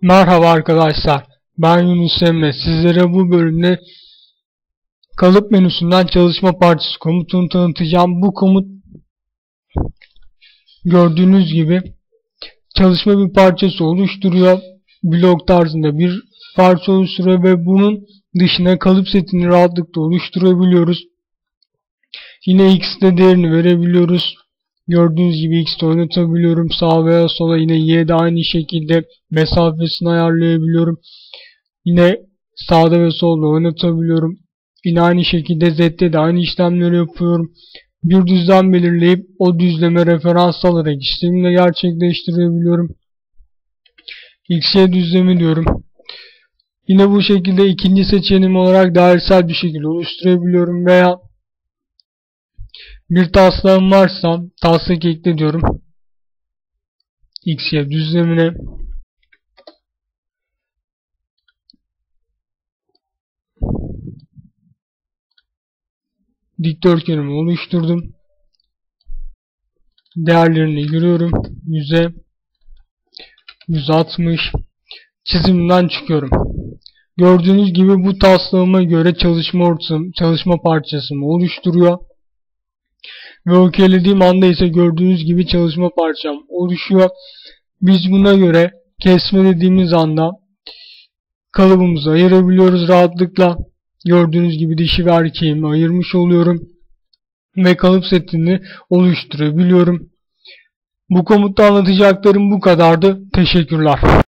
Merhaba arkadaşlar, ben Yunus Emre. Sizlere bu bölümde kalıp menüsünden çalışma parçası komutunu tanıtacağım. Bu komut gördüğünüz gibi çalışma bir parçası oluşturuyor. Blok tarzında bir parça oluşturuyor ve bunun dışına kalıp setini rahatlıkla oluşturabiliyoruz. Yine x'de değerini verebiliyoruz. Gördüğünüz gibi x'de oynatabiliyorum. Sağa veya sola, yine y'de aynı şekilde mesafesini ayarlayabiliyorum. Yine sağda ve solda oynatabiliyorum. Yine aynı şekilde z'de de aynı işlemleri yapıyorum. Bir düzlem belirleyip o düzleme referans alarak işlemini gerçekleştirebiliyorum. XY düzlemi diyorum. Yine bu şekilde ikinci seçeneğim olarak dairesel bir şekilde oluşturabiliyorum veya bir taslağım varsa taslak ekle diyorum. XY düzlemine. Dikdörtgenimi oluşturdum. Değerlerini giriyorum. 100'e 160. Çizimden çıkıyorum. Gördüğünüz gibi bu taslağıma göre çalışma parçasını oluşturuyor. Ve okeylediğim anda ise gördüğünüz gibi çalışma parçam oluşuyor. Biz buna göre kesme dediğimiz anda kalıbımızı ayırabiliyoruz rahatlıkla. Gördüğünüz gibi dişi ve erkeğimi ayırmış oluyorum. Ve kalıp setini oluşturabiliyorum. Bu komutta anlatacaklarım bu kadardı. Teşekkürler.